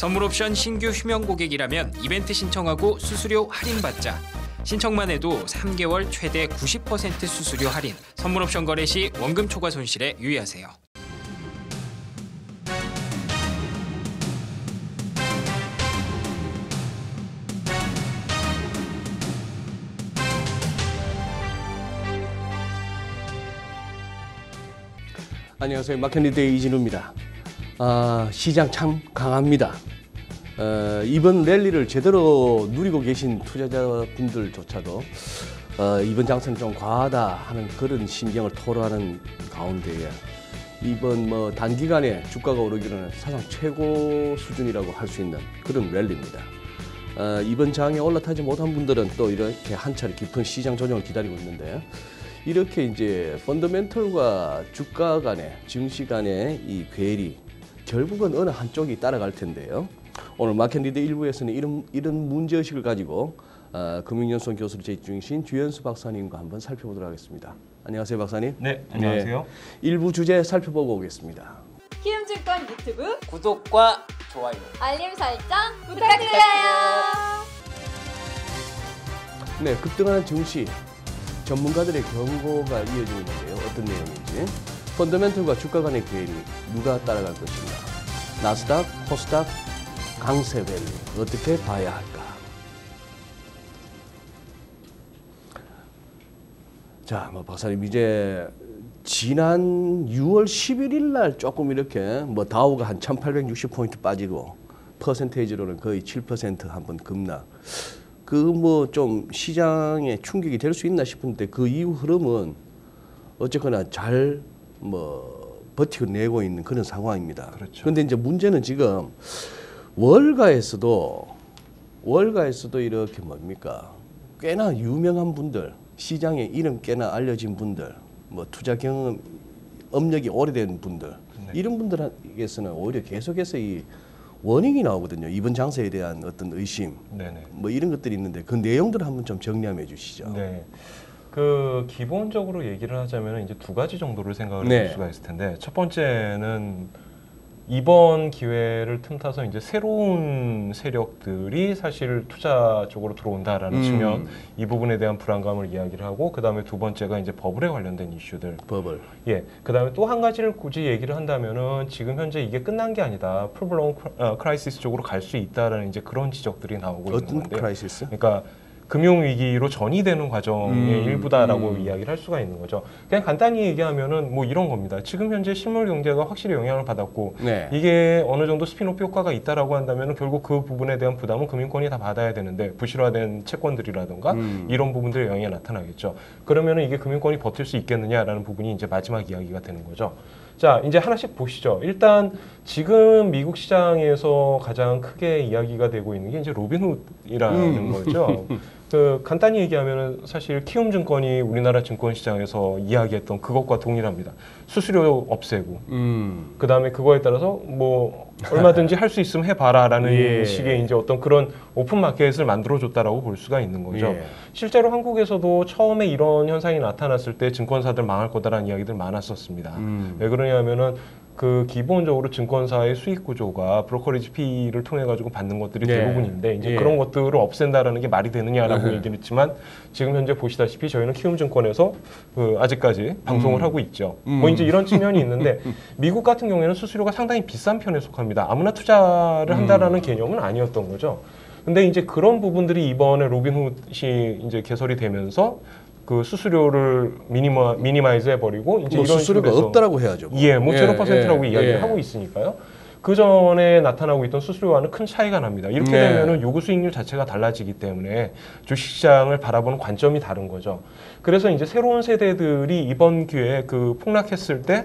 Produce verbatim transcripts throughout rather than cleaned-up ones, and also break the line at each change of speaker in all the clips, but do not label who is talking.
선물 옵션 신규 휴면 고객이라면 이벤트 신청하고 수수료 할인받자. 신청만 해도 삼 개월 최대 구십 퍼센트 수수료 할인. 선물 옵션 거래 시 원금 초과 손실에 유의하세요.
안녕하세요. 마켓리더의 이진우입니다. 아, 시장 참 강합니다. 어, 이번 랠리를 제대로 누리고 계신 투자자분들조차도 어, 이번 장세는 좀 과하다 하는 그런 심경을 토로하는 가운데에 이번 뭐 단기간에 주가가 오르기로는 사상 최고 수준이라고 할 수 있는 그런 랠리입니다. 어, 이번 장에 올라타지 못한 분들은 또 이렇게 한 차례 깊은 시장 조정을 기다리고 있는데, 이렇게 이제 펀더멘털과 주가 간의, 증시 간의 이 괴리, 결국은 어느 한쪽이 따라갈 텐데요. 오늘 마켓리더 일부에서는 이런, 이런 문제의식을 가지고 어, 금융연수원 교수로 재직 중이신 주현수 박사님과 한번 살펴보도록 하겠습니다. 안녕하세요, 박사님.
네, 안녕하세요. 네,
일부 주제 살펴보고 오겠습니다.
키움증권 유튜브
구독과 좋아요,
알림 설정 부탁드려요.
네, 급등하는 증시, 전문가들의 경고가 이어지고 있는데요. 어떤 내용인지. 펀더멘털과 주가 간의 괴리, 누가 따라갈 것인가. 나스닥, 코스닥, 강세 랠리, 어떻게 봐야 할까. 자, 뭐 박사님, 이제 지난 유월 십일일 날 조금 이렇게 뭐 다우가 한 천팔백육십 포인트 빠지고 퍼센테이지로는 거의 칠 퍼센트 한번 급락. 그 뭐 좀 시장에 충격이 될 수 있나 싶은데 그 이후 흐름은 어쨌거나 잘 뭐 버티고 내고 있는 그런 상황입니다.
그렇죠.
그런데 이제 문제는 지금 월가에서도 월가에서도 이렇게 뭡니까? 꽤나 유명한 분들, 시장에 이름 꽤나 알려진 분들, 뭐 투자 경험 업력이 오래된 분들,
네.
이런 분들에게서는 오히려 계속해서 이 워닝이 나오거든요. 이번 장세에 대한 어떤 의심,
네네.
뭐 이런 것들이 있는데 그 내용들을 한번 좀 정리해 주시죠.
네. 그 기본적으로 얘기를 하자면 이제 두 가지 정도를 생각을
네.
해볼 수가 있을 텐데, 첫 번째는 이번 기회를 틈타서 이제 새로운 세력들이 사실 투자 쪽으로 들어온다라는
음.
측면, 이 부분에 대한 불안감을 이야기를 하고, 그 다음에 두 번째가 이제 버블에 관련된 이슈들.
버블.
예. 그 다음에 또 한 가지를 굳이 얘기를 한다면은 지금 현재 이게 끝난 게 아니다. 풀블론 크라이시스 쪽으로 갈 수 있다라는 이제 그런 지적들이 나오고 있는
어떤
건데.
크라이시스?
그러니까 금융위기로 전이되는 과정의
음,
일부다라고
음.
이야기를 할 수가 있는 거죠. 그냥 간단히 얘기하면은 뭐 이런 겁니다. 지금 현재 실물 경제가 확실히 영향을 받았고,
네.
이게 어느 정도 스피노프 효과가 있다라고 한다면은 결국 그 부분에 대한 부담은 금융권이 다 받아야 되는데, 부실화된 채권들이라든가
음.
이런 부분들의 영향이 나타나겠죠. 그러면은 이게 금융권이 버틸 수 있겠느냐라는 부분이 이제 마지막 이야기가 되는 거죠. 자, 이제 하나씩 보시죠. 일단 지금 미국 시장에서 가장 크게 이야기가 되고 있는 게 이제 로빈훗이라는
음.
거죠. 그 간단히 얘기하면은 사실 키움증권이 우리나라 증권시장에서 이야기했던 그것과 동일합니다. 수수료 없애고,
음.
그 다음에 그거에 따라서 뭐 얼마든지 할 수 있으면 해봐라라는
예.
식의 이제 어떤 그런 오픈 마켓을 만들어줬다라고 볼 수가 있는 거죠.
예.
실제로 한국에서도 처음에 이런 현상이 나타났을 때 증권사들 망할 거다라는 이야기들 많았었습니다.
음.
왜 그러냐면은 그 기본적으로 증권사의 수익 구조가 브로커리지 피를 통해 가지고 받는 것들이
예.
대부분인데, 이제
예.
그런 것들을 없앤다라는 게 말이 되느냐라고
으흠.
얘기를 했지만, 지금 현재 보시다시피 저희는 키움증권에서 그 아직까지 방송을
음.
하고 있죠.
음.
뭐 이제 이런 측면이 있는데, 미국 같은 경우에는 수수료가 상당히 비싼 편에 속합니다. 아무나 투자를 한다라는
음.
개념은 아니었던 거죠. 근데 이제 그런 부분들이 이번에 로빈훗이 이제 개설이 되면서 그 수수료를 미니마, 미니마이즈 해버리고 이제
뭐
이런
수수료가
식으로 해서
없다라고 해야죠. 뭐.
예, 뭐 제로
예,
퍼센트라고
예,
이야기를
예.
하고 있으니까요. 그 전에 나타나고 있던 수수료와는 큰 차이가 납니다. 이렇게
네.
되면은 요구 수익률 자체가 달라지기 때문에 주식시장을 바라보는 관점이 다른 거죠. 그래서 이제 새로운 세대들이 이번 기회에 그 폭락했을 때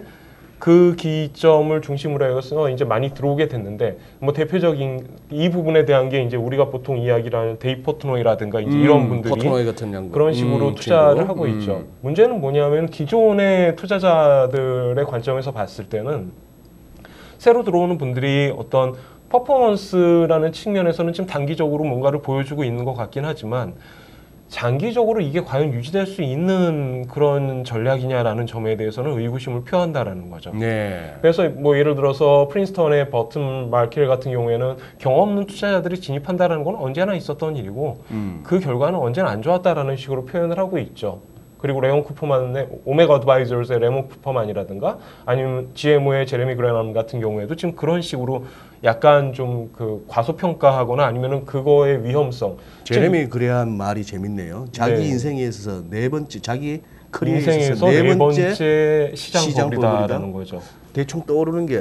그 기점을 중심으로 해서 이제 많이 들어오게 됐는데, 뭐 대표적인 이 부분에 대한 게 이제 우리가 보통 이야기를 하는 데이 포트노이라든가 이제
음,
이런 분들이
포트노이 같은 양반.
그런 식으로
음,
투자를
친구.
하고
음.
있죠. 문제는 뭐냐면 기존의 투자자들의 관점에서 봤을 때는 새로 들어오는 분들이 어떤 퍼포먼스라는 측면에서는 지금 단기적으로 뭔가를 보여주고 있는 것 같긴 하지만, 장기적으로 이게 과연 유지될 수 있는 그런 전략이냐라는 점에 대해서는 의구심을 표한다라는 거죠.
네.
그래서 뭐 예를 들어서 프린스턴의 버튼 마켈 같은 경우에는 경험 없는 투자자들이 진입한다라는 건 언제나 있었던 일이고
음.
그 결과는 언제나 안 좋았다라는 식으로 표현을 하고 있죠. 그리고 레온 쿠퍼만의 오메가 어드바이저스의 레몬 쿠퍼만이라든가 아니면 지엠오의 제레미 그레넘 같은 경우에도 지금 그런 식으로 약간 좀 그 과소평가하거나 아니면은 그거의 위험성.
제레미 그레한 말이 재밌네요. 자기
네.
인생에 있어서 네 번째 자기 커리어에
인생에서
있어서 네 번째,
번째 시장,
시장
버블이다라는 거죠.
대충 떠오르는 게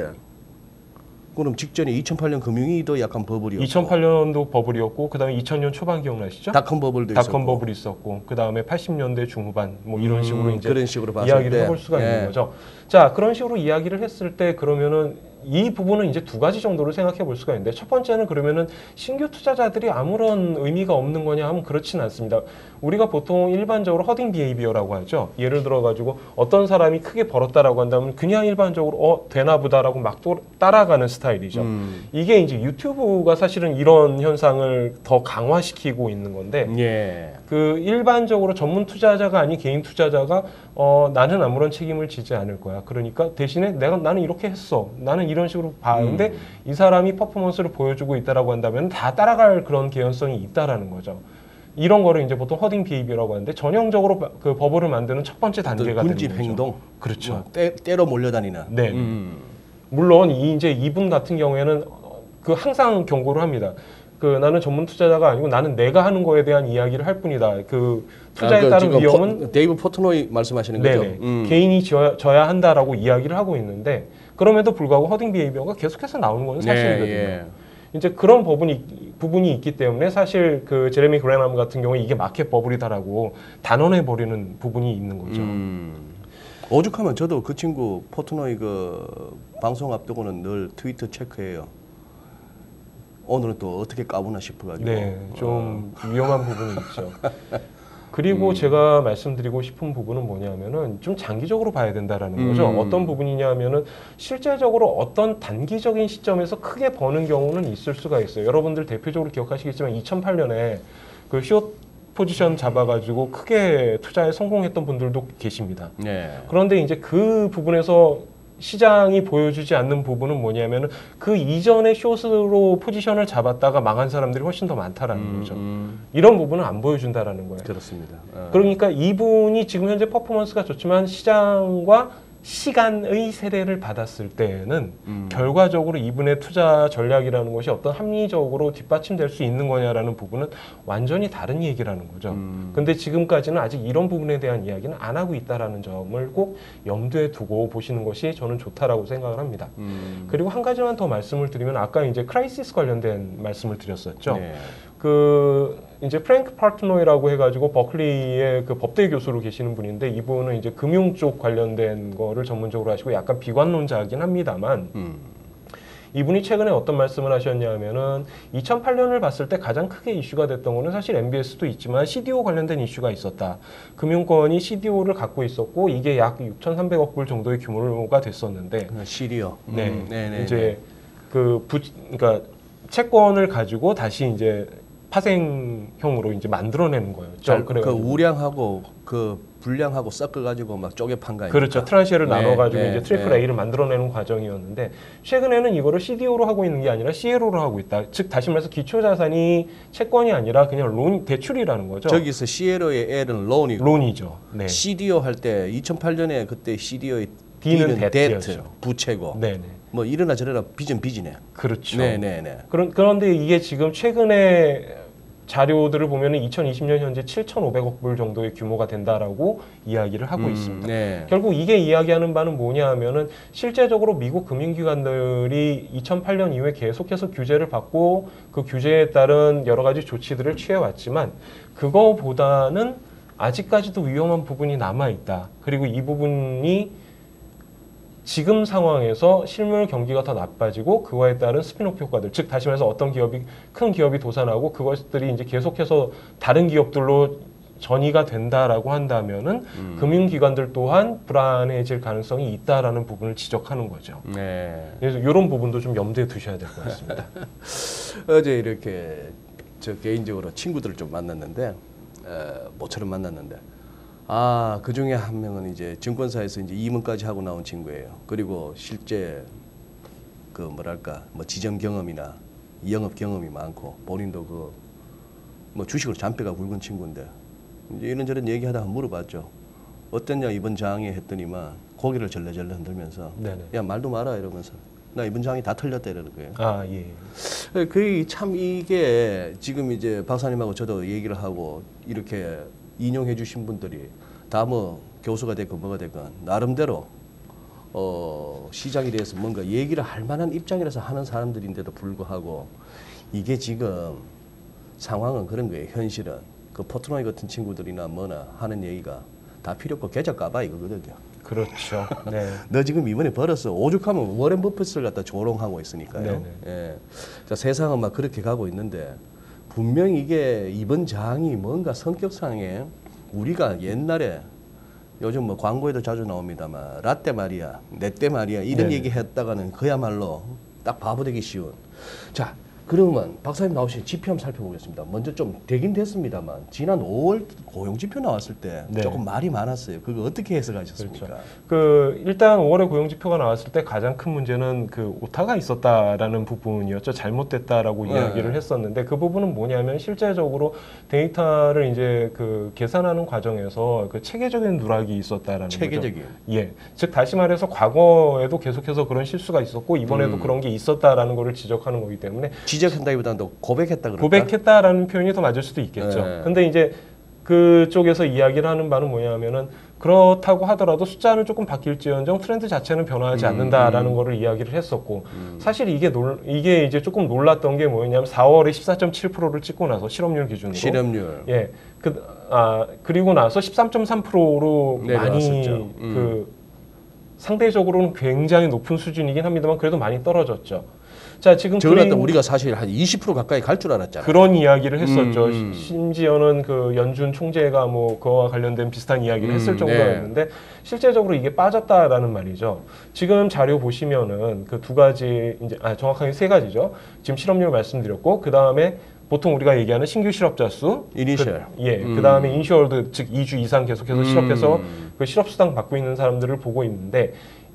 그럼 직전에 이천팔 년 금융위기도 약간 버블이었고
이천팔 년도 버블이었고 그다음에 이천 년 초반 기억나시죠?
닷컴 버블도
닷컴
있었고
버블이 있었고 그다음에 팔십 년대 중후반 뭐 이런
음,
식으로 이제
그런 식으로 봤을
이야기를
때,
해볼 수가
예.
있는 거죠. 자, 그런 식으로 이야기를 했을 때 그러면은 이 부분은 이제 두 가지 정도로 생각해 볼 수가 있는데 첫 번째는 그러면은 신규 투자자들이 아무런 의미가 없는 거냐 하면 그렇지는 않습니다. 우리가 보통 일반적으로 허딩 비헤이비어라고 하죠. 예를 들어 가지고 어떤 사람이 크게 벌었다라고 한다면 그냥 일반적으로 어 되나 보다라고 막 또 따라가는 스타일이죠.
음.
이게 이제 유튜브가 사실은 이런 현상을 더 강화시키고 있는 건데
예.
그 일반적으로 전문 투자자가 아닌 개인 투자자가 어 나는 아무런 책임을 지지 않을 거야. 그러니까 대신에 내가 나는 이렇게 했어. 나는 이런 식으로 봐. 근데
음.
이 사람이 퍼포먼스를 보여주고 있다라고 한다면 다 따라갈 그런 개연성이 있다라는 거죠. 이런 거를 이제 보통 허딩 비헤이비어라고 하는데 전형적으로 그 버블을 만드는 첫 번째 단계가 되는
군집
거죠.
행동,
그렇죠.
뭐 때, 때로 몰려다니는.
네.
음.
물론 이 이제 이분 같은 경우에는 그 항상 경고를 합니다. 그 나는 전문 투자자가 아니고 나는 내가 하는 거에 대한 이야기를 할 뿐이다. 그 투자에
아, 그
따른
지금
위험은
포, 데이브 포트노이 말씀하시는 거죠?
네네.
음.
개인이 져야, 져야 한다라고 이야기를 하고 있는데 그럼에도 불구하고 허딩 비헤이비어가 계속해서 나오는 건 사실이거든요.
네, 예.
이제 그런 부분이 부분이 있기 때문에 사실 그 제레미 그레넘 같은 경우에 이게 마켓 버블이다라고 단언해 버리는 부분이 있는 거죠.
음. 오죽하면 저도 그 친구 포트노이 그 방송 앞두고는 늘 트위터 체크해요. 오늘은 또 어떻게 까부나 싶어가지고.
네, 좀 위험한 부분이 있죠. 그리고
음.
제가 말씀드리고 싶은 부분은 뭐냐면은 좀 장기적으로 봐야 된다라는 거죠.
음.
어떤 부분이냐면은 실제적으로 어떤 단기적인 시점에서 크게 버는 경우는 있을 수가 있어요. 여러분들 대표적으로 기억하시겠지만 이천팔 년에 그 숏 포지션 잡아가지고 크게 투자에 성공했던 분들도 계십니다.
네.
그런데 이제 그 부분에서 시장이 보여주지 않는 부분은 뭐냐면은 그 이전에 숏으로 포지션을 잡았다가 망한 사람들이 훨씬 더 많다라는
음,
거죠.
음.
이런 부분은 안 보여준다라는 거예요.
그렇습니다. 어.
그러니까 이분이 지금 현재 퍼포먼스가 좋지만 시장과 시간의 세대를 받았을 때에는
음.
결과적으로 이분의 투자 전략이라는 것이 어떤 합리적으로 뒷받침될 수 있는 거냐라는 부분은 완전히 다른 얘기라는 거죠.
음.
근데 지금까지는 아직 이런 부분에 대한 이야기는 안 하고 있다라는 점을 꼭 염두에 두고 보시는 것이 저는 좋다라고 생각을 합니다.
음.
그리고 한 가지만 더 말씀을 드리면 아까 이제 크라이시스 관련된 말씀을 드렸었죠.
네.
그 이제 프랭크 파트노이라고 해가지고 버클리의 그 법대 교수로 계시는 분인데 이분은 이제 금융 쪽 관련된 거를 전문적으로 하시고 약간 비관론자이긴 합니다만
음.
이분이 최근에 어떤 말씀을 하셨냐면은 이천팔 년을 봤을 때 가장 크게 이슈가 됐던 거는 사실 엠비에스도 있지만 씨디오 관련된 이슈가 있었다. 금융권이 씨디오를 갖고 있었고 이게 약 육천삼백억 불 정도의 규모가 됐었는데
시리어.
네,
음. 네네.
이제 그 부, 그러니까 채권을 가지고 다시 이제 파생형으로 이제 만들어내는 거예요.
잘, 그
그래가지고.
우량하고 그 불량하고 섞어가지고 막 쪼개 판 거 아닙니까?
그렇죠. 트란시를
네,
나눠가지고
네,
이제 트리플
네.
A를 만들어내는 과정이었는데 최근에는 이거를 씨디오로 하고 있는 게 아니라 씨엘오로 하고 있다. 즉 다시 말해서 기초자산이 채권이 아니라 그냥 론 대출이라는 거죠.
저기서 시에로의 L은 론이고
론이죠. 네.
씨디오 할 때 이천팔 년에 그때 씨디오의
D는
D는
데트였죠.
데트 부채고
네네.
뭐 이러나 저러나 빚은 빚이네.
그렇죠.
네네네.
그런 그런데 이게 지금 최근에 자료들을 보면은 이천이십 년 현재 칠천오백억 불 정도의 규모가 된다라고 이야기를 하고
음,
있습니다.
네.
결국 이게 이야기하는 바는 뭐냐 하면은 실제적으로 미국 금융기관들이 이천팔 년 이후에 계속해서 규제를 받고 그 규제에 따른 여러 가지 조치들을 취해왔지만 그거보다는 아직까지도 위험한 부분이 남아있다. 그리고 이 부분이 지금 상황에서 실물 경기가 더 나빠지고 그거에 따른 스피노프 효과들, 즉 다시 말해서 어떤 기업이 큰 기업이 도산하고 그것들이 이제 계속해서 다른 기업들로 전이가 된다라고 한다면은
음.
금융기관들 또한 불안해질 가능성이 있다라는 부분을 지적하는 거죠.
네.
그래서 이런 부분도 좀 염두에 두셔야 될 것 같습니다.
어제 이렇게 저 개인적으로 친구들을 좀 만났는데 에, 모처럼 만났는데 아, 그 중에 한 명은 이제 증권사에서 이제 임원까지 하고 나온 친구예요. 그리고 실제 그 뭐랄까 뭐 지점 경험이나 영업 경험이 많고 본인도 그 뭐 주식으로 잔뼈가 굵은 친구인데 이제 이런저런 얘기하다가 물어봤죠. 어땠냐 이번 장에 했더니만 고개를 절레절레 흔들면서
네네.
야 말도 마라 이러면서 나 이번 장이 다 틀렸다 이러는 거예요.
아 예.
그 참 이게 지금 이제 박사님하고 저도 얘기를 하고 이렇게 인용해 주신 분들이 다 뭐 교수가 됐건 뭐가 됐건 나름대로 어 시장에 대해서 뭔가 얘기를 할 만한 입장이라서 하는 사람들인데도 불구하고 이게 지금 상황은 그런 거예요. 현실은 그 포트노이 같은 친구들이나 뭐나 하는 얘기가 다 필요 없고 계좌 까봐 이거거든요.
그렇죠. 네.
너 지금 이번에 벌었어. 오죽하면 워렌 버핏을 갖다 조롱하고 있으니까요.
네네.
예. 자, 세상은 막 그렇게 가고 있는데 분명히 이게 이번 장이 뭔가 성격상에 우리가 옛날에 요즘 뭐 광고에도 자주 나옵니다만 라떼 말이야, 내 때 말이야 이런
네네.
얘기 했다가는 그야말로 딱 바보 되기 쉬운. 자, 그러면 박사님 나오신 지표 한번 살펴보겠습니다. 먼저 좀 되긴 됐습니다만 지난 오월 고용지표 나왔을 때
네.
조금 말이 많았어요. 그거 어떻게 해석하셨습니까?
그렇죠. 그 일단 오월에 고용지표가 나왔을 때 가장 큰 문제는 그 오타가 있었다라는 부분이었죠. 잘못됐다라고
네.
이야기를 했었는데 그 부분은 뭐냐면 실제적으로 데이터를 이제 그 계산하는 과정에서 그 체계적인 누락이 있었다라는
체계적인.
거죠. 예, 즉 다시 말해서 과거에도 계속해서 그런 실수가 있었고 이번에도
음.
그런 게 있었다라는 거를 지적하는 거기 때문에
지적한다기보다는 또 고백했다 그럴까?
고백했다라는 표현이 더 맞을 수도 있겠죠.
네.
근데 이제 그쪽에서 이야기를 하는 바는 뭐냐면은 그렇다고 하더라도 숫자는 조금 바뀔지언정 트렌드 자체는 변화하지
음,
않는다라는
음.
거를 이야기를 했었고
음.
사실 이게 놀 이게 이제 조금 놀랐던 게 뭐였냐면 사월에 십사 점 칠 퍼센트를 찍고 나서 실업률 기준으로
실업률.
예. 그, 아, 그리고 나서 십삼 점 삼 퍼센트로 많이
내려왔었죠. 음.
그 상대적으로는 굉장히 높은 수준이긴 합니다만 그래도 많이 떨어졌죠. 자, 지금
저걸 갖다
그림-
우리가 사실 한 이십 퍼센트 가까이 갈 줄 알았잖아요.
그런 이야기를 했었죠.
음, 음.
시- 심지어는 그 연준 총재가 뭐 그와 관련된 비슷한 이야기를
음,
했을 정도였는데 실제적으로 이게 빠졌다라는 말이죠. 지금 자료 보시면은 그 두 가지 이제 아 정확하게 세 가지죠. 지금 실업률 말씀드렸고 그 다음에 보통 우리가 얘기하는 신규 실업자 수,
이니셜.
그, 예,
음.
그 다음에 인슈어드 즉 이 주 이상 계속해서
음.
실업해서 그 실업 수당 받고 있는 사람들을 보고 있는데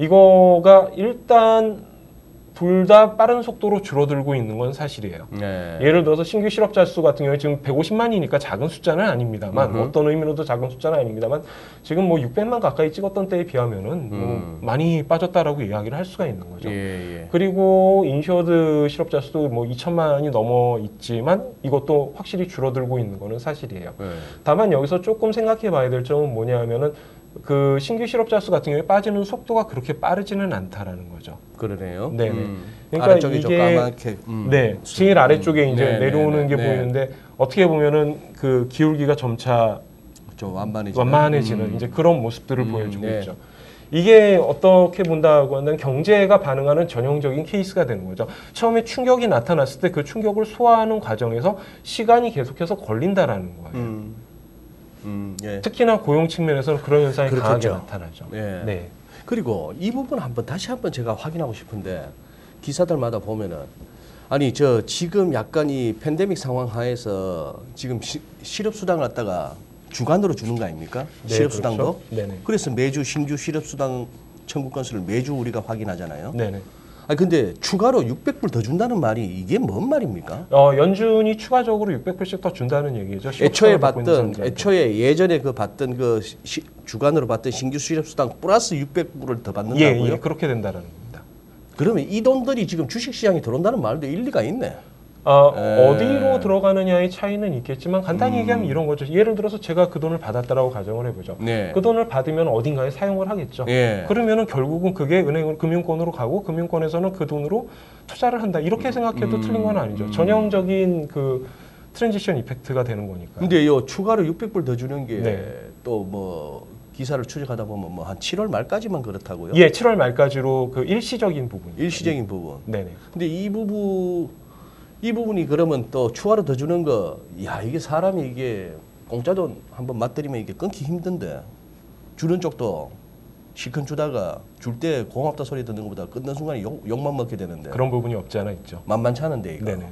이거가 일단 둘 다 빠른 속도로 줄어들고 있는 건 사실이에요.
네.
예를 들어서 신규 실업자 수 같은 경우에 지금 백오십만이니까 작은 숫자는 아닙니다만
음흠.
어떤 의미로도 작은 숫자는 아닙니다만 지금 뭐 육백만 가까이 찍었던 때에 비하면은 뭐
음.
많이 빠졌다라고 이야기를 할 수가 있는 거죠.
예, 예.
그리고 인슈어드 실업자 수도 뭐 이천만이 넘어 있지만 이것도 확실히 줄어들고 있는 거는 사실이에요.
네.
다만 여기서 조금 생각해 봐야 될 점은 뭐냐면은 그 신규 실업자 수 같은 경우에 빠지는 속도가 그렇게 빠르지는 않다라는 거죠.
그러네요.
네네.
음.
그러니까
아래쪽이 좀
이게-
까맣게. 음.
네, 제일 아래쪽에 이제
네,
내려오는
네,
게
네.
보이는데 어떻게 보면은 그 기울기가 점차
좀 완만해지는.
완만해지는
음.
이제 그런 모습들을
음,
보여주고
네.
있죠. 이게 어떻게 본다고 하면 경제가 반응하는 전형적인 케이스가 되는 거죠. 처음에 충격이 나타났을 때 그 충격을 소화하는 과정에서 시간이 계속해서 걸린다라는 거예요.
음. 음, 예.
특히나 고용 측면에서는 그런 현상이
그렇겠죠.
강하게 나타나죠.
예.
네.
그리고 이 부분 한번 다시 한번 제가 확인하고 싶은데 기사들마다 보면은 아니 저 지금 약간 이 팬데믹 상황 하에서 지금 시, 실업 수당 갖다가 주간으로 주는 거 아닙니까?
네,
실업 수당도.
그렇죠. 네네.
그래서 매주 신규 실업 수당 청구 건수를 매주 우리가 확인하잖아요.
네네.
아니 근데 추가로 육백 불 더 준다는 말이 이게 뭔 말입니까?
어, 연준이 추가적으로 육백 불씩 더 준다는 얘기죠.
애초에
실업수당을 받고 있는
받던
사람들한테.
애초에 예전에 그 받던 그 시, 주간으로 받던 신규 실업 수당 플러스 육백 불을 더
예,
받는다고요?
예, 그렇게 된다는 겁니다.
그러면 이 돈들이 지금 주식 시장에 들어온다는 말도 일리가 있네.
어,
에.
어디로 들어가느냐의 차이는 있겠지만 간단히
음.
얘기하면 이런 거죠. 예를 들어서 제가 그 돈을 받았다라고 가정을 해보죠.
네.
그 돈을 받으면 어딘가에 사용을 하겠죠.
예.
그러면은 결국은 그게 은행 금융권으로 가고 금융권에서는 그 돈으로 투자를 한다. 이렇게 생각해도
음.
틀린 건 아니죠.
음.
전형적인 그 트랜지션 이펙트가 되는 거니까.
근데 요 추가로 육백 불 더 주는 게
네.
또 뭐 기사를 추적하다 보면 뭐 한 칠월 말까지만 그렇다고요?
예, 칠월 말까지로 그 일시적인 부분.
일시적인 부분.
네네.
근데 이 부분 이 부분이 그러면 또 추가로 더 주는 거, 야 이게 사람이 이게 공짜 돈 한번 맛들이면 이게 끊기 힘든데 주는 쪽도 실컷 주다가 줄 때 고맙다 소리 듣는 것보다 끊는 순간에 욕, 욕만 먹게 되는데
그런 부분이 없지 않아 있죠.
만만치 않은데 이거.
네네.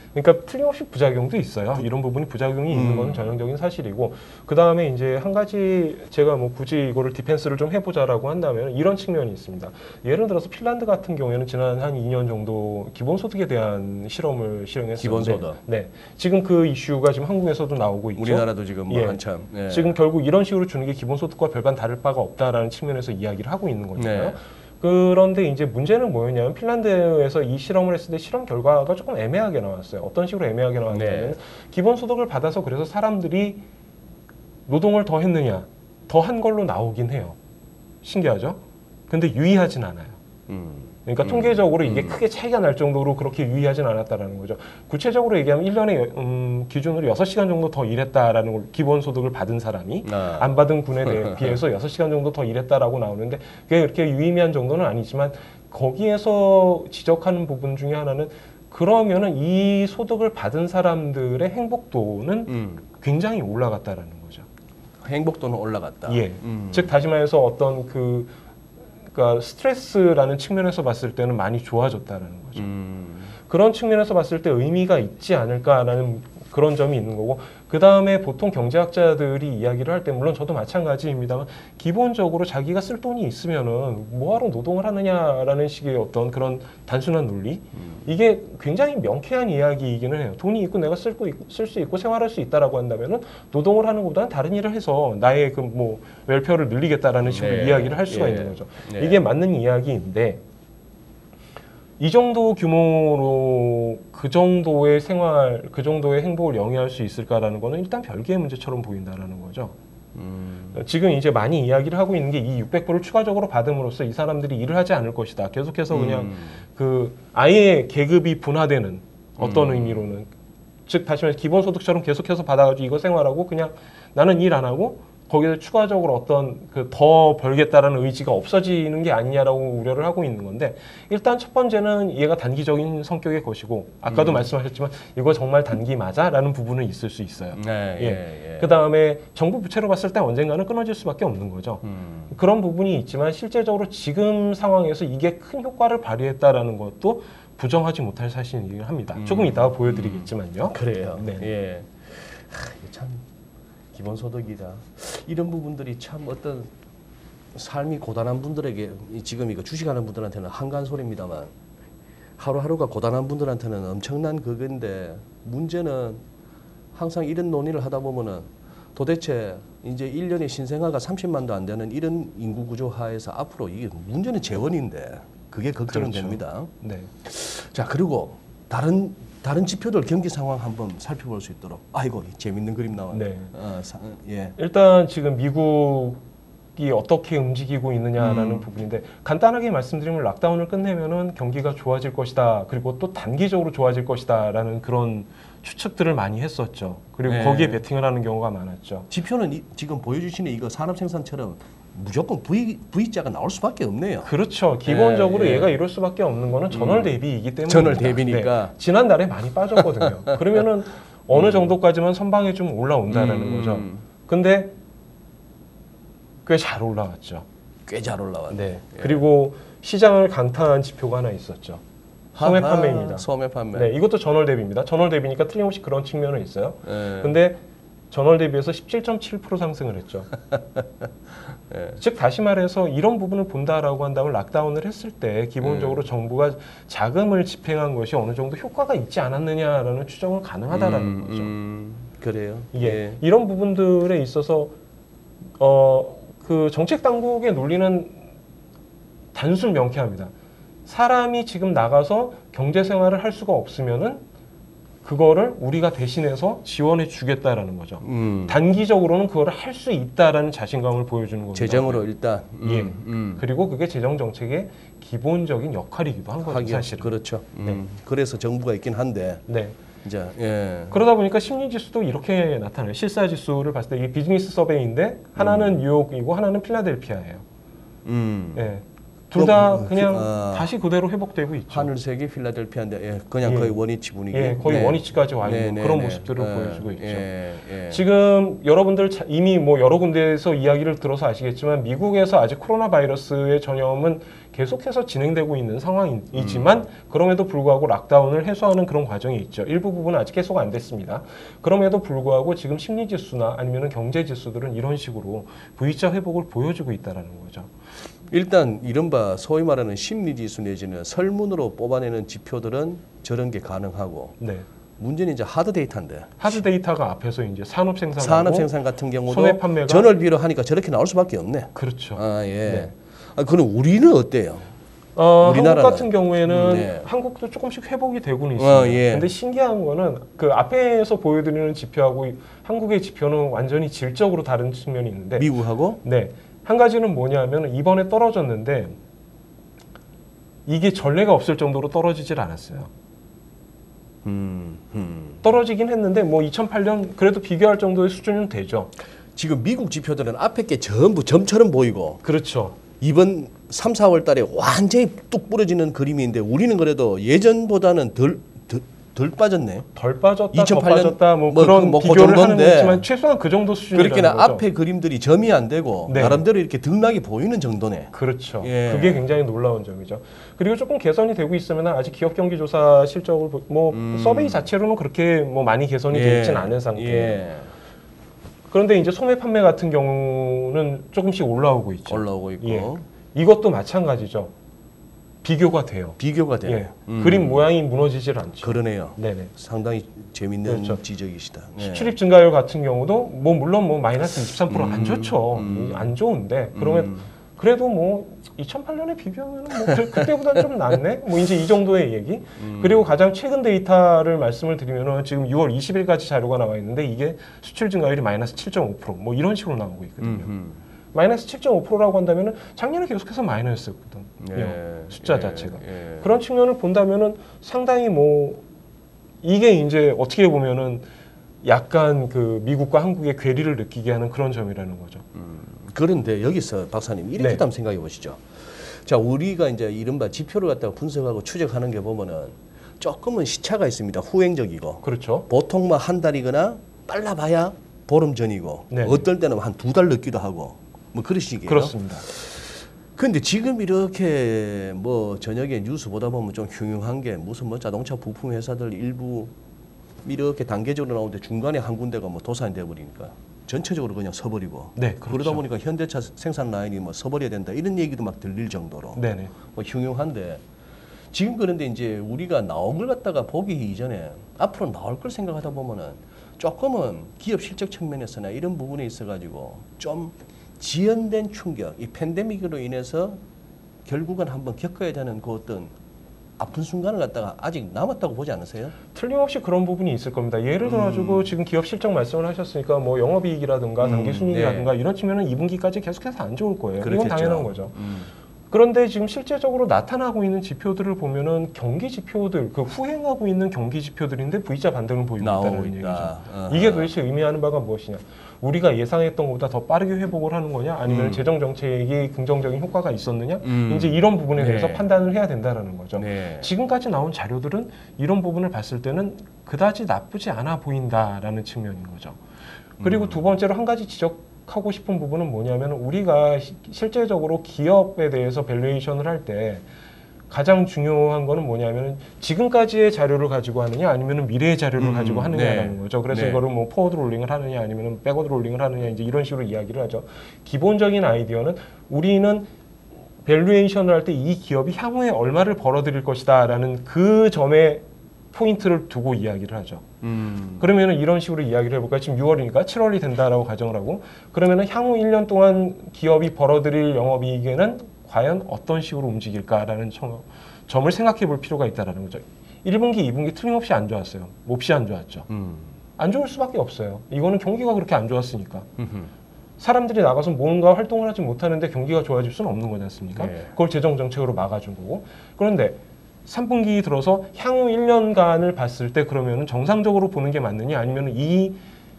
그러니까 틀림없이 부작용도 있어요. 이런 부분이 부작용이 있는
음.
건 전형적인 사실이고, 그 다음에 이제 한 가지 제가 뭐 굳이 이거를 디펜스를 좀 해보자라고 한다면 이런 측면이 있습니다. 예를 들어서 핀란드 같은 경우에는 지난 한 이 년 정도 기본소득에 대한 실험을 실행했었는데,
기본소득.
네, 지금 그 이슈가 지금 한국에서도 나오고 있죠.
우리나라도 지금 뭐
예.
한참 예.
지금 결국 이런 식으로 주는 게 기본소득과 별반 다를 바가 없다라는 측면에서 이야기를 하고 있는 거잖아요.
네.
그런데 이제 문제는 뭐였냐면 핀란드에서 이 실험을 했을 때 실험 결과가 조금 애매하게 나왔어요. 어떤 식으로 애매하게 나왔냐면
네.
기본소득을 받아서 그래서 사람들이 노동을 더 했느냐, 더 한 걸로 나오긴 해요. 신기하죠? 근데 유의하진 않아요.
음.
그러니까
음.
통계적으로 이게
음.
크게 차이가 날 정도로 그렇게 유의하진 않았다라는 거죠. 구체적으로 얘기하면 일 년에 음, 기준으로 여섯 시간 정도 더 일했다라는 걸, 기본소득을 받은 사람이
아.
안 받은 군에 대해 비해서 여섯 시간 정도 더 일했다라고 나오는데, 그게 그렇게 유의미한 정도는 아니지만 거기에서 지적하는 부분 중에 하나는, 그러면은 이 소득을 받은 사람들의 행복도는
음.
굉장히 올라갔다라는 거죠.
행복도는 올라갔다.
예.
음.
즉 다시 말해서 어떤 그 그러니까 스트레스라는 측면에서 봤을 때는 많이 좋아졌다라는 거죠.
음.
그런 측면에서 봤을 때 의미가 있지 않을까라는 그런 점이 있는 거고, 그 다음에 보통 경제학자들이 이야기를 할 때, 물론 저도 마찬가지입니다만, 기본적으로 자기가 쓸 돈이 있으면은 뭐하러 노동을 하느냐라는 식의 어떤 그런 단순한 논리, 이게 굉장히 명쾌한 이야기이기는 해요. 돈이 있고 내가 쓸 수 있고 생활할 수 있다라고 한다면은 노동을 하는 것보다는 다른 일을 해서 나의 그 뭐 웰페어를 늘리겠다라는 식으로
네.
이야기를 할 수가
예.
있는 거죠.
네.
이게 맞는 이야기인데, 이 정도 규모로 그 정도의 생활, 그 정도의 행복을 영위할 수 있을까라는 거는 일단 별개의 문제처럼 보인다라는 거죠.
음.
지금 이제 많이 이야기를 하고 있는 게, 이 육백 불을 추가적으로 받음으로써 이 사람들이 일을 하지 않을 것이다. 계속해서 그냥
음.
그 아예 계급이 분화되는 어떤
음.
의미로는, 즉 다시 말해서 기본소득처럼 계속해서 받아가지고 이거 생활하고 그냥 나는 일 안 하고 거기서 추가적으로 어떤 그 더 벌겠다라는 의지가 없어지는 게 아니냐라고 우려를 하고 있는 건데, 일단 첫 번째는 얘가 단기적인 성격의 것이고, 아까도
음.
말씀하셨지만 이거 정말 단기 맞아라는 부분은 있을 수 있어요.
네.
예.
예. 예.
그 다음에 정부 부채로 봤을 때 언젠가는 끊어질 수밖에 없는 거죠.
음.
그런 부분이 있지만 실제적으로 지금 상황에서 이게 큰 효과를 발휘했다라는 것도 부정하지 못할 사실이긴 합니다.
음.
조금 이따가 보여드리겠지만요.
그래요.
네.
예. 하, 이게 참 기본소득이다. 이런 부분들이 참 어떤 삶이 고단한 분들에게, 지금 이거 주식하는 분들한테는 한간 소리입니다만, 하루하루가 고단한 분들한테는 엄청난 그건데, 문제는 항상 이런 논의를 하다 보면은 도대체 이제 일 년에 신생아가 삼십만도 안 되는 이런 인구 구조 하에서 앞으로 이게 문제는 재원인데 그게 걱정은
그렇죠.
됩니다.
네.
자, 그리고 다른 다른 지표들 경기 상황 한번 살펴볼 수 있도록. 아이고, 재밌는 그림 나왔네.
네.
어, 사, 예.
일단 지금 미국이 어떻게 움직이고 있느냐라는
음.
부분인데, 간단하게 말씀드리면 락다운을 끝내면은 경기가 좋아질 것이다. 그리고 또 단기적으로 좋아질 것이다라는 그런 추측들을 많이 했었죠. 그리고
네.
거기에 베팅을 하는 경우가 많았죠.
지표는 이, 지금 보여주시는 이거 산업 생산처럼 무조건 V V자가 나올 수밖에 없네요.
그렇죠. 기본적으로
예, 예.
얘가 이럴 수밖에 없는 거는 전월 대비이기 때문에.
전월 대비니까.
지난달에 많이 빠졌거든요. 그러면은 어느 정도까지만 선방에 좀 올라온다라는
음.
거죠. 근데 꽤 잘 올라왔죠.
꽤 잘 올라왔네.
네.
예.
그리고 시장을 강타한 지표가 하나 있었죠. 소매
하하,
판매입니다.
소매 판매.
네, 이것도 전월 대비입니다. 전월 대비니까 틀림없이 그런 측면은 있어요.
예.
근데 전월 대비해서 십칠 점 칠 퍼센트 상승을 했죠.
예.
즉 다시 말해서 이런 부분을 본다라고 한다면, 락다운을 했을 때 기본적으로
음.
정부가 자금을 집행한 것이 어느 정도 효과가 있지 않았느냐라는 추정은 가능하다라는
음,
거죠.
음, 그래요.
예.
예.
이런 부분들에 있어서 어, 그 정책 당국의 논리는 단순 명쾌합니다. 사람이 지금 나가서 경제 생활을 할 수가 없으면은 그거를 우리가 대신해서 지원해 주겠다라는 거죠.
음.
단기적으로는 그거를 할 수 있다라는 자신감을 보여주는 겁니다.
재정으로 일단. 음,
예.
음.
그리고 그게 재정 정책의 기본적인 역할이기도 한 거죠,
하긴,
사실은.
그렇죠. 음.
네.
그래서 정부가 있긴 한데.
네.
이제 예.
그러다 보니까 심리 지수도 이렇게 나타나요. 실사 지수를 봤을 때 이게 비즈니스 서베이인데 하나는 뉴욕이고 하나는 필라델피아예요.
음.
예. 둘 다
그,
그냥
아,
다시 그대로 회복되고 있죠.
하늘색이 필라델피아인데 예, 그냥
예.
거의 원위치 분위기.
예, 거의
네.
원위치까지 와 있는
네, 네,
그런
네.
모습들을
예,
보여주고 있죠.
예, 예.
지금 여러분들 자- 이미 뭐 여러 군데에서 이야기를 들어서 아시겠지만 미국에서 아직 코로나 바이러스의 전염은 계속해서 진행되고 있는 상황이지만
음.
그럼에도 불구하고 락다운을 해소하는 그런 과정이 있죠. 일부 부분은 아직 해소가 안 됐습니다. 그럼에도 불구하고 지금 심리 지수나 아니면 경제 지수들은 이런 식으로 V자 회복을 보여주고 있다라는 거죠.
일단 이른바 소위 말하는 심리지수 내지는 설문으로 뽑아내는 지표들은 저런 게 가능하고
네.
문제는 이제 하드 데이터인데
하드 데이터가 앞에서 이제 산업 생산
산업 생산 같은
소매
경우도
판매가
전월비로 하니까 저렇게 나올 수밖에 없네.
그렇죠.
아 예.
네.
아, 그럼 우리는 어때요?
어,
우리나라는?
한국 같은 경우에는
네.
한국도 조금씩 회복이 되고는 있습니다.
어, 예.
근데 신기한 거는 그 앞에서 보여드리는 지표하고 이 한국의 지표는 완전히 질적으로 다른 측면이 있는데
미국하고
네. 한 가지는 뭐냐면 이번에 떨어졌는데 이게 전례가 없을 정도로 떨어지질 않았어요.
음, 음.
떨어지긴 했는데 뭐 이천팔 년 그래도 비교할 정도의 수준은 되죠.
지금 미국 지표들은 앞에 게 전부 점처럼 보이고
그렇죠.
이번 삼, 사월 달에 완전히 뚝 부러지는 그림인데 우리는 그래도 예전보다는 덜, 덜, 덜 빠졌네.
덜 빠졌다,
이천팔 년
더 빠졌다 뭐,
뭐
그런
그 뭐 그
비교를 하는
정도인데
거지만 최소한 그 정도 수준이라는
그렇게는
거죠.
앞에 그림들이 점이 안 되고
네.
나름대로 이렇게 등락이 보이는 정도네.
그렇죠.
예.
그게 굉장히 놀라운 점이죠. 그리고 조금 개선이 되고 있으면 아직 기업 경기 조사 실적을 보- 뭐
음.
서베이 자체로는 그렇게 뭐 많이 개선이 되어 있지는 않은 상태예요.
예.
그런데 이제 소매 판매 같은 경우는 조금씩 올라오고 있죠.
올라오고 있고
예. 이것도 마찬가지죠. 비교가 돼요.
비교가 되네.
예.
음.
그림 모양이 무너지질 않죠.
그러네요.
네네.
상당히 재밌는
그렇죠.
지적이시다. 예.
수출입 증가율 같은 경우도 뭐 물론 뭐 마이너스 이십삼 퍼센트 안
음,
좋죠.
음.
안 좋은데 그러면
음.
그래도 뭐 이천팔 년에 비교하면 뭐 그, 그때보다 좀 낫네. 뭐 이제 이 정도의 얘기.
음.
그리고 가장 최근 데이터를 말씀을 드리면은 지금 유월 이십일까지 자료가 나와 있는데 이게 수출 증가율이 마이너스 칠 점 오 퍼센트 뭐 이런 식으로 나오고 있거든요.
음,
마이너스 칠 점 오 퍼센트라고 한다면은 작년에 계속해서 마이너스였거든.
예.
숫자
예.
자체가.
예.
그런 측면을 본다면은 상당히 뭐 이게 이제 어떻게 보면은 약간 그 미국과 한국의 괴리를 느끼게 하는 그런 점이라는 거죠.
그런데 여기서 박사님 이렇게
네.
한번 생각해 보시죠. 자, 우리가 이제 이른바 지표를 갖다가 분석하고 추적하는 게 보면은 조금은 시차가 있습니다. 후행적이고
그렇죠.
보통 뭐 한 달이거나 빨라봐야 보름 전이고
네.
어떨 때는 한 두 달 늦기도 하고 뭐 그런 식이에요.
그렇습니다.
근데 지금 이렇게 뭐 저녁에 뉴스 보다 보면 좀 흉흉한 게 무슨 뭐 자동차 부품 회사들 일부 이렇게 단계적으로 나오는데 중간에 한 군데가 뭐 도산이 돼 버리니까 전체적으로 그냥 서버리고
네, 그렇죠.
그러다 보니까 현대차 생산 라인이 뭐 서버려야 된다 이런 얘기도 막 들릴 정도로
네네.
뭐 흉흉한데 지금 그런데 이제 우리가 나온 걸 갖다가 보기 이전에 앞으로 나올 걸 생각하다 보면은 조금은 기업 실적 측면에서나 이런 부분에 있어 가지고 좀 지연된 충격, 이 팬데믹으로 인해서 결국은 한번 겪어야 되는 그 어떤 아픈 순간을 갖다가 아직 남았다고 보지 않으세요?
틀림없이 그런 부분이 있을 겁니다. 예를 들어가지고 지금 기업 실적 말씀을 하셨으니까 뭐 영업이익이라든가
음,
단기 순이익이라든가
네.
이런 측면은 이 분기까지 계속해서 안 좋을 거예요.
그렇겠죠.
이건 당연한 거죠.
음.
그런데 지금 실제적으로 나타나고 있는 지표들을 보면은 경기 지표들, 그 후행하고 있는 경기 지표들인데 V자 반등을 보이고
나오고
있다는 얘기죠.
있다. 어허.
이게 도대체 의미하는 바가 무엇이냐? 우리가 예상했던 것보다 더 빠르게 회복을 하는 거냐? 아니면
음.
재정 정책이 긍정적인 효과가 있었느냐?
음.
이제 이런 부분에 대해서
네.
판단을 해야 된다는 거죠.
네.
지금까지 나온 자료들은 이런 부분을 봤을 때는 그다지 나쁘지 않아 보인다라는 측면인 거죠. 그리고
음.
두 번째로 한 가지 지적하고 싶은 부분은 뭐냐면 우리가 시, 실제적으로 기업에 대해서 밸류에이션을 할 때 가장 중요한 거는 뭐냐면 지금까지의 자료를 가지고 하느냐 아니면 미래의 자료를
음,
가지고 하느냐라는
네.
거죠. 그래서
네.
이거를 뭐 포워드 롤링을 하느냐 아니면 백워드 롤링을 하느냐 이제 이런 식으로 이야기를 하죠. 기본적인 아이디어는 우리는 밸류에이션을 할 때 이 기업이 향후에 얼마를 벌어들일 것이다라는 그 점에 포인트를 두고 이야기를 하죠.
음.
그러면은 이런 식으로 이야기를 해볼까요? 지금 유월이니까 칠월이 된다라고 가정을 하고 그러면은 향후 일 년 동안 기업이 벌어들일 영업이익에는 과연 어떤 식으로 움직일까라는 점, 점을 생각해 볼 필요가 있다라는 거죠. 일 분기, 이 분기 틀림없이 안 좋았어요. 몹시 안 좋았죠.
음.
안 좋을 수밖에 없어요. 이거는 경기가 그렇게 안 좋았으니까.
음흠.
사람들이 나가서 뭔가 활동을 하지 못하는데 경기가 좋아질 수는 없는 거지 않습니까?
네.
그걸 재정 정책으로 막아준 거고. 그런데 삼 분기 들어서 향후 일 년간을 봤을 때 그러면은 정상적으로 보는 게 맞느냐 아니면 이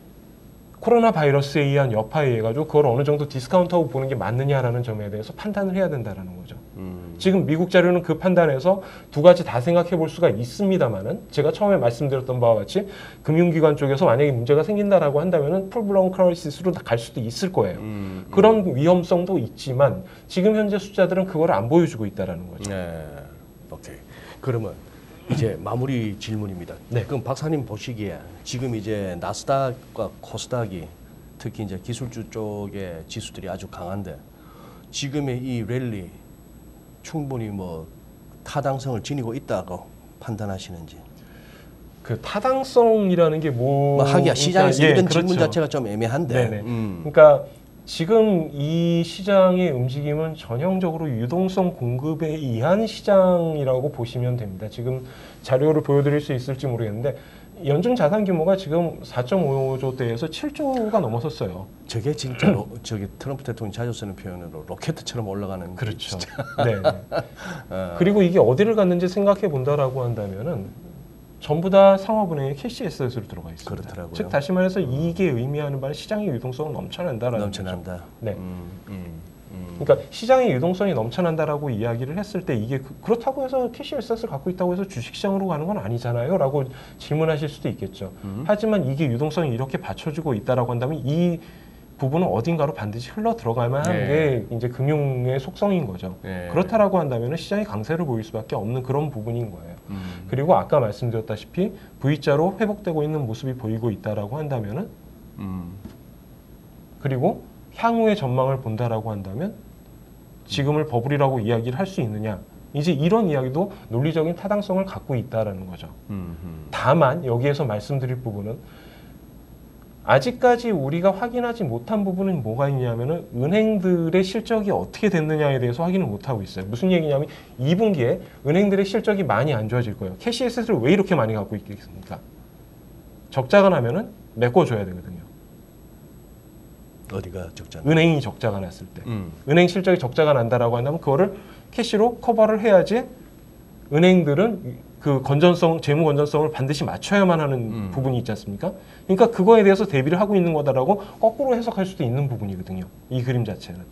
코로나 바이러스에 의한 여파에 의해 가지고 그걸 어느 정도 디스카운트하고 보는 게 맞느냐라는 점에 대해서 판단을 해야 된다라는 거죠.
음.
지금 미국 자료는 그 판단에서 두 가지 다 생각해 볼 수가 있습니다만은 제가 처음에 말씀드렸던 바와 같이 금융기관 쪽에서 만약에 문제가 생긴다라고 한다면은 풀블라운 크라이시스로 갈 수도 있을 거예요.
음, 음.
그런 위험성도 있지만 지금 현재 숫자들은 그걸 안 보여주고 있다라는 거죠.
네. 오케이. 그러면 이제 마무리 질문입니다.
네.
그럼 박사님 보시기에 지금 이제 나스닥과 코스닥이 특히 이제 기술주 쪽의 지수들이 아주 강한데 지금의 이 랠리 충분히 뭐 타당성을 지니고 있다고 판단하시는지.
그 타당성이라는 게 뭐?
뭐 하기야 시장에서
그러니까, 예,
이런
그렇죠.
질문 자체가 좀 애매한데.
네네.
음.
그러니까 지금 이 시장의 움직임은 전형적으로 유동성 공급에 의한 시장이라고 보시면 됩니다. 지금 자료를 보여드릴 수 있을지 모르겠는데 연중 자산 규모가 지금 사 점 오조대에서 칠 조가 넘어섰어요.
저게 진짜로 저기 트럼프 대통령이 자주 쓰는 표현으로 로켓처럼 올라가는.
그렇죠.
진짜.
네.
어.
그리고 이게 어디를 갔는지 생각해 본다라고 한다면은 전부 다 상업은행의 캐시 에셋으로 들어가 있습니다.
그렇더라고요.
즉 다시 말해서 이게 의미하는 바는 시장의 유동성은 넘쳐난다라는
넘쳐난다.
거죠. 네.
음, 음, 음.
그러니까 시장의 유동성이 넘쳐난다라고 이야기를 했을 때 이게 그, 그렇다고 해서 캐시 에셋을 갖고 있다고 해서 주식시장으로 가는 건 아니잖아요 라고 질문하실 수도 있겠죠.
음.
하지만 이게 유동성이 이렇게 받쳐주고 있다라고 한다면 이 부분은 어딘가로 반드시 흘러 들어가야만 하는
네.
게 이제 금융의 속성인 거죠.
네.
그렇다라고 한다면 시장이 강세를 보일 수밖에 없는 그런 부분인 거예요.
음.
그리고 아까 말씀드렸다시피 V자로 회복되고 있는 모습이 보이고 있다라고 한다면은
음.
그리고 향후의 전망을 본다라고 한다면 지금을 버블이라고 이야기를 할 수 있느냐? 이제 이런 이야기도 논리적인 타당성을 갖고 있다라는 거죠.
음, 음.
다만 여기에서 말씀드릴 부분은 아직까지 우리가 확인하지 못한 부분은 뭐가 있냐면은 은행들의 실적이 어떻게 됐느냐에 대해서 확인을 못하고 있어요. 무슨 얘기냐면 이 분기에 은행들의 실적이 많이 안 좋아질 거예요. 캐시 에셋을 왜 이렇게 많이 갖고 있겠습니까? 적자가 나면은 메꿔줘야 되거든요.
어디가 적자?
은행이 적자가 났을 때.
음.
은행 실적이 적자가 난다라고 한다면 그거를 캐시로 커버를 해야지 은행들은 그 건전성, 재무 건전성을 반드시 맞춰야만 하는
음.
부분이 있지 않습니까? 그러니까 그거에 대해서 대비를 하고 있는 거다라고 거꾸로 해석할 수도 있는 부분이거든요. 이 그림 자체는.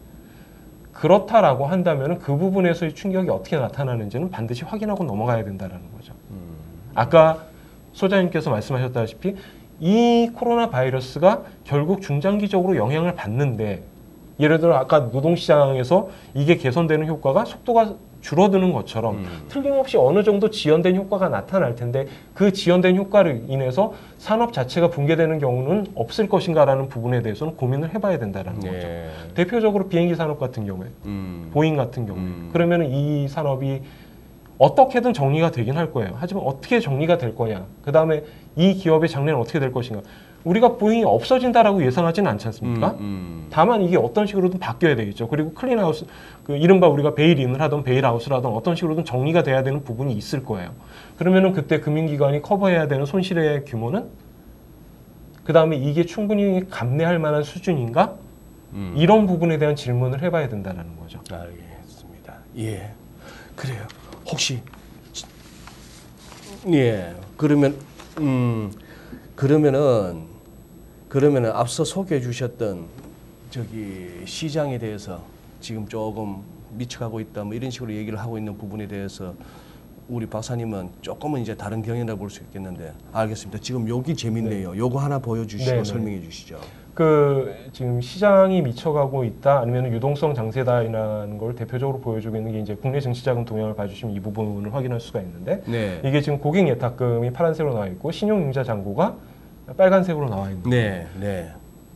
그렇다라고 한다면 그 부분에서의 충격이 어떻게 나타나는지는 반드시 확인하고 넘어가야 된다는 거죠.
음.
아까 소장님께서 말씀하셨다시피 이 코로나 바이러스가 결국 중장기적으로 영향을 받는데 예를 들어 아까 노동시장에서 이게 개선되는 효과가 속도가 줄어드는 것처럼
음.
틀림없이 어느 정도 지연된 효과가 나타날 텐데 그 지연된 효과를 인해서 산업 자체가 붕괴되는 경우는 없을 것인가라는 부분에 대해서는 고민을 해봐야 된다는
네.
거죠. 대표적으로 비행기 산업 같은 경우에
음.
보잉 같은 경우에
음.
그러면 이 산업이 어떻게든 정리가 되긴 할 거예요. 하지만 어떻게 정리가 될 거냐. 그 다음에 이 기업의 장래는 어떻게 될 것인가. 우리가 보잉이 없어진다라고 예상하지는 않지 않습니까?
음, 음.
다만 이게 어떤 식으로든 바뀌어야 되겠죠. 그리고 클린하우스, 그 이른바 우리가 베일인을 하던 베일아웃을 하던 어떤 식으로든 정리가 돼야 되는 부분이 있을 거예요. 그러면은 그때 금융기관이 커버해야 되는 손실의 규모는 그 다음에 이게 충분히 감내할 만한 수준인가?
음.
이런 부분에 대한 질문을 해봐야 된다는 거죠.
알겠습니다. 예, 그래요. 혹시 예, 그러면 음 그러면은 그러면은 앞서 소개해 주셨던 저기 시장에 대해서 지금 조금 미쳐가고 있다 뭐 이런 식으로 얘기를 하고 있는 부분에 대해서 우리 박사님은 조금은 이제 다른 경향이라 볼 수 있겠는데 알겠습니다. 지금 여기 재밌네요. 요거 하나 보여주시고
네네.
설명해 주시죠.
그 지금 시장이 미쳐가고 있다 아니면 유동성 장세다라는 걸 대표적으로 보여주고 있는 게 이제 국내 증시자금 동향을 봐주시면 이 부분을 확인할 수가 있는데
네.
이게 지금 고객 예탁금이 파란색으로 나와 있고 신용융자 잔고가 빨간색으로 나와 있는 거예요.
네, 네.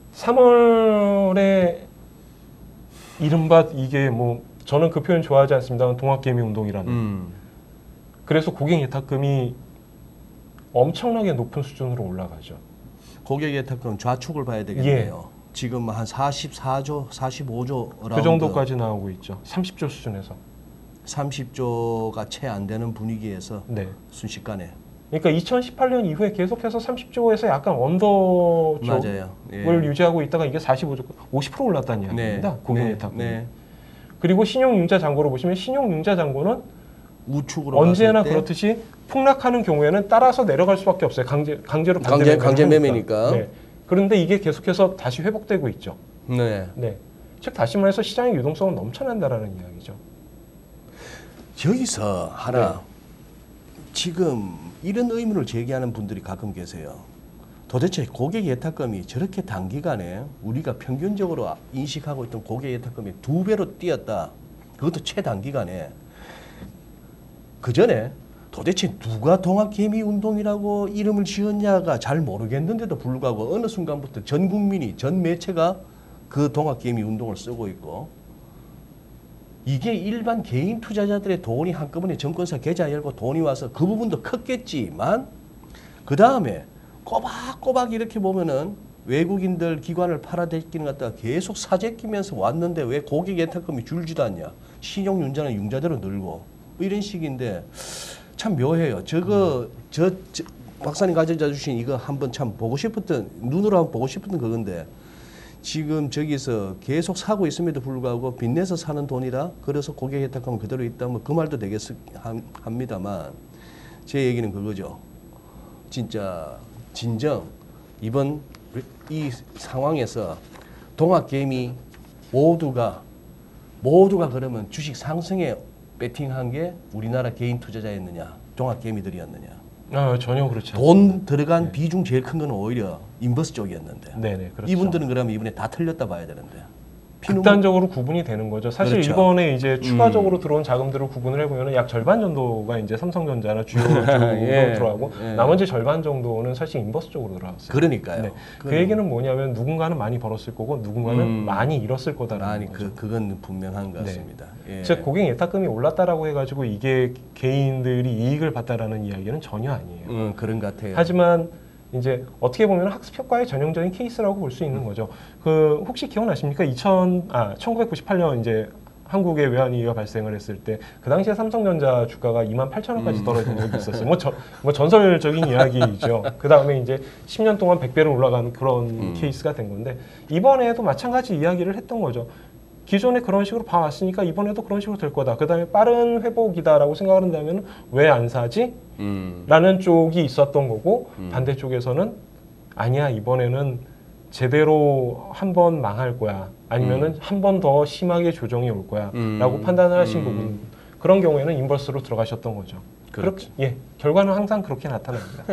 삼월에 이른바 이게 뭐 저는 그 표현 좋아하지 않습니다만 동학개미 운동이라는.
음.
그래서 고객 예탁금이 엄청나게 높은 수준으로 올라가죠.
고객 예탁금 좌측을 봐야 되겠네요. 지금 한 사십사조, 사십오조 라운드.
그 정도까지 나오고 있죠. 삼십조 수준에서.
삼십조가 채 안 되는 분위기에서
네.
순식간에.
그러니까 이천십팔 년 이후에 계속해서 삼십조에서 약간 언더 쪽을
맞아요. 예.
유지하고 있다가 이게 사십오조, 오십 퍼센트 올랐다는 이야기입니다.
네.
고객
네.
예탁금.
네.
그리고 신용융자 잔고로 보시면 신용융자 잔고는
우측으로
언제나
봤을 때
그렇듯이 폭락하는 경우에는 따라서 내려갈 수밖에 없어요. 강제 강제로
강제-
반대
강제
매매를
매매니까.
하니까. 네. 그런데 이게 계속해서 다시 회복되고 있죠.
네.
네. 즉 다시 말해서 시장의 유동성은 넘쳐난다라는 이야기죠.
여기서 하나
네.
지금 이런 의문을 제기하는 분들이 가끔 계세요. 도대체 고객 예탁금이 저렇게 단기간에 우리가 평균적으로 인식하고 있던 고객 예탁금이 두 배로 뛰었다. 그것도 최단기간에. 그 전에 도대체 누가 동학개미운동이라고 이름을 지었냐가 잘 모르겠는데도 불구하고 어느 순간부터 전 국민이, 전 매체가 그 동학개미운동을 쓰고 있고, 이게 일반 개인 투자자들의 돈이 한꺼번에 증권사 계좌 열고 돈이 와서 그 부분도 컸겠지만, 그 다음에 꼬박꼬박 이렇게 보면은 외국인들 기관을 팔아대기는 갖다가 계속 사재끼면서 왔는데 왜 고객 예탁금이 줄지도 않냐. 신용융자는 융자대로 늘고 뭐 이런 식인데 참 묘해요. 저거 저, 저 박사님 가져다 주신 이거 한번 참 보고 싶었던, 눈으로 한번 보고 싶었던 그건데, 지금 저기서 계속 사고 있음에도 불구하고 빚내서 사는 돈이라 그래서 고객 예탁금은 그대로 있다면 그 말도 되겠습니다만, 제 얘기는 그거죠. 진짜 진정 이번 이 상황에서 동학개미 모두가 모두가 그러면 주식 상승에 배팅한 게 우리나라 개인 투자자였느냐, 동학개미들이었느냐.
아, 전혀 그렇지 않습니다.
돈 들어간
네.
비중 제일 큰 건 오히려 인버스 쪽이었는데.
네네, 그렇죠.
이분들은 그러면 이번에 다 틀렸다 봐야 되는데.
극단적으로 구분이 되는 거죠. 사실
그렇죠.
이번에 이제 추가적으로
음.
들어온 자금들을 구분을 해보면 약 절반 정도가 이제 삼성전자나 주요 쪽으로
예.
들어가고
예.
나머지 절반 정도는 사실 인버스 쪽으로 들어갔어요.
그러니까요.
네. 그 얘기는 뭐냐면 누군가는 많이 벌었을 거고 누군가는
음.
많이 잃었을 거다라는
아니
거죠.
그 그건 분명한 것
네.
같습니다. 예.
즉 고객 예탁금이 올랐다라고 해가지고 이게 개인들이 이익을 봤다라는 이야기는 전혀 아니에요.
음, 그런 것 같아요.
하지만 이제 어떻게 보면 학습 효과의 전형적인 케이스라고 볼 수 있는 거죠. 그 혹시 기억나십니까? 이천 아 천구백구십팔 년 이제 한국에 외환위기가 발생을 했을 때 그 당시에 삼성전자 주가가 이만 팔천 원까지
음.
떨어진 적이 있었어요. 뭐, 저, 뭐 전설적인 이야기이죠. 그 다음에 이제 십 년 동안 백 배로 올라가는 그런
음.
케이스가 된 건데 이번에도 마찬가지 이야기를 했던 거죠. 기존에 그런 식으로 봐왔으니까 이번에도 그런 식으로 될 거다. 그 다음에 빠른 회복이다라고 생각을 한다면 왜 안 사지?
음.
라는 쪽이 있었던 거고
음.
반대쪽에서는 아니야 이번에는 제대로 한 번 망할 거야 아니면은
음.
한 번 더 심하게 조정이 올 거야
음.
라고 판단을 하신
음.
부분 그런 경우에는 인버스로 들어가셨던 거죠.
그렇죠.
그렇- 예, 결과는 항상 그렇게 나타납니다.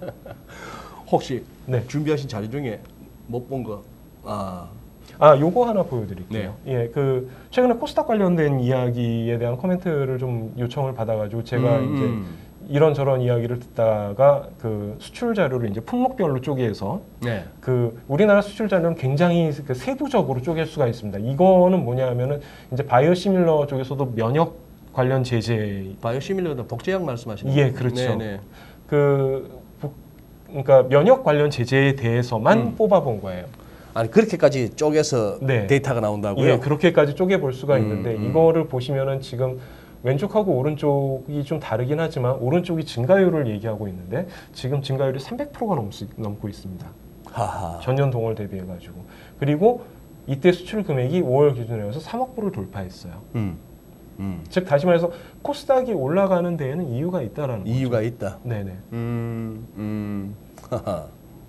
혹시
네.
준비하신 자료 중에 못 본 거? 아,
아, 요거 하나 보여드릴게요.
네.
예, 그 최근에 코스닥 관련된 이야기에 대한 코멘트를 좀 요청을 받아가지고 제가
음,
이제
음.
이런 저런 이야기를 듣다가 그 수출 자료를 이제 품목별로 쪼개서
네.
그 우리나라 수출 자료는 굉장히 그 세부적으로 쪼갤 수가 있습니다. 이거는 뭐냐면은 이제 바이오시밀러 쪽에서도 면역 관련 제재
바이오시밀러는 복제약 말씀하시는
예,
거예요?
그렇죠.
네네.
그 복- 그러니까 면역 관련 제재에 대해서만
음.
뽑아본 거예요.
아니 그렇게까지 쪼개서
네.
데이터가 나온다고요?
예, 그렇게까지 쪼개 볼 수가
음,
있는데
음.
이거를 보시면은 지금 왼쪽하고 오른쪽이 좀 다르긴 하지만 오른쪽이 증가율을 얘기하고 있는데 지금 증가율이 삼백 퍼센트가 넘, 넘고 있습니다.
하하.
전년 동월 대비해 가지고. 그리고 이때 수출 금액이 오월 기준으로 해서 삼억 불을 돌파했어요.
음. 음.
즉 다시 말해서 코스닥이 올라가는 데에는 이유가 있다라는 거죠.
이유가 있다.
네네.
음. 음. 하하.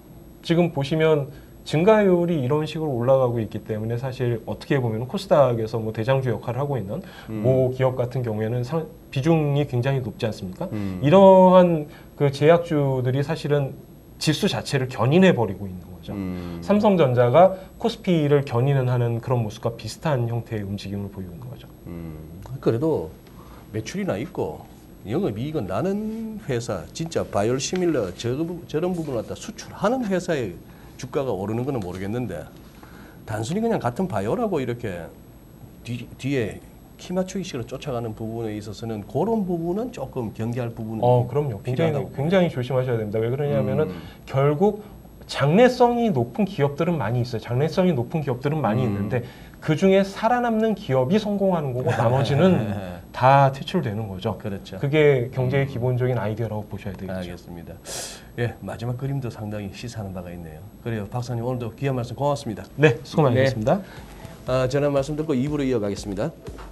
지금 보시면 증가율이 이런 식으로 올라가고 있기 때문에 사실 어떻게 보면 코스닥에서 뭐 대장주 역할을 하고 있는
음.
모 기업 같은 경우에는 상, 비중이 굉장히 높지 않습니까?
음.
이러한 그 제약주들이 사실은 지수 자체를 견인해 버리고 있는 거죠.
음.
삼성전자가 코스피를 견인을 하는 그런 모습과 비슷한 형태의 움직임을 보이고 있는 거죠.
음. 그래도 매출이나 있고 영업이익은 나는 회사, 진짜 바이오시밀러 저, 저런 부분을 갖다 수출하는 회사의 주가가 오르는 거는 모르겠는데 단순히 그냥 같은 바이오라고 이렇게 뒤, 뒤에 키 맞추기 식으로 쫓아가는 부분에 있어서는 그런 부분은 조금 경계할 부분은
어, 그럼요. 굉장히
필요하다고
굉장히 조심하셔야 됩니다. 왜 그러냐면은
음.
결국 장래성이 높은 기업들은 많이 있어요. 장래성이 높은 기업들은 많이
음.
있는데 그 중에 살아남는 기업이 성공하는 거고 나머지는 다 퇴출되는 거죠.
그렇죠.
그게 경제의 기본적인 아이디어라고 보셔야 되겠죠.
알겠습니다. 예, 마지막 그림도 상당히 시사하는 바가 있네요. 그래요, 박사님 오늘도 귀한 말씀 고맙습니다.
네, 수고 많으셨습니다.
아, 전화 말씀 듣고 이 부로 이어가겠습니다.